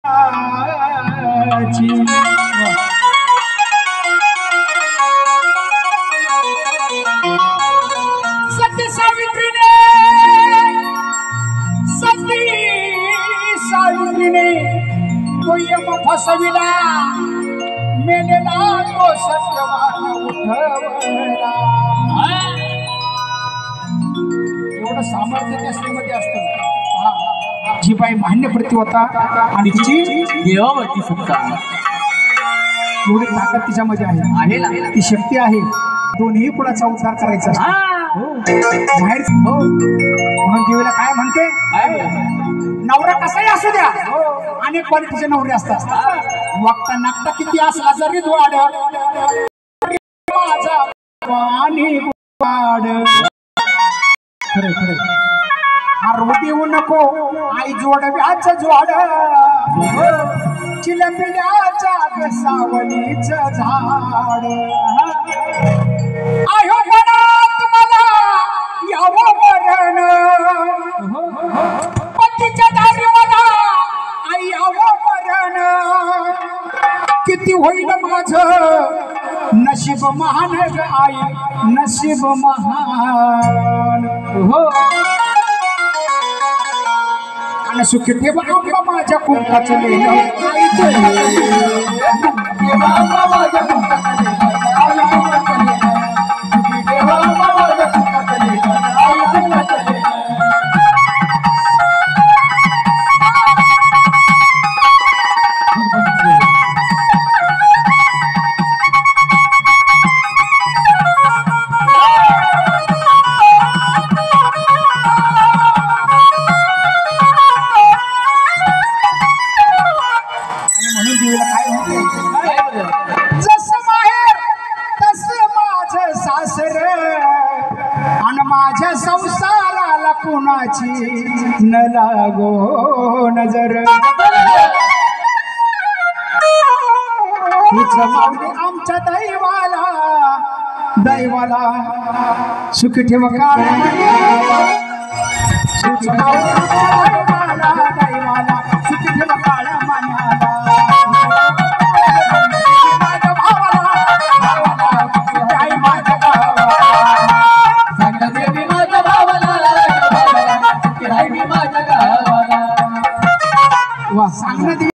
सती सावित्रीने तो यम फसविला मेलेला तो सत्यवान उठवला। एवढं सामर्थ्य त्या स्त्रीमध्ये असतं। जी बाई मान्य प्रति होता आणि तिची देवावरती सत्ता, एवढी ताकद तिच्यामध्ये आहे, ती शक्ती आहे। दोन्ही कुणाचा उद्धार करायचा बाहेर म्हणून देवीला काय म्हणते, नवरा कसाही असू द्या, अनेक क्वालिटीचे नवरे असतात। वागता नागता किती असला जरी द्वाड माझा आणि वाड खरे खरे हारू देऊ नको आई जोडव्याच जोड चिलंबिल्याच्या सावलीच झाड आयो मनात मला यावं मरण पतीच्या दारी मला आई यावं मरण किती होईल माझं नशीब महान ग आई नशीब महान हो आणि सुखी ठेवा आंबा माझ्या कुंकाचं लेणं आई ठेवा आंबा माझ्या कुंकाचं संसाराला कुणाची न लागो नजर माऊली आमच्या दैवाला सुख ठेव काळ दैवाला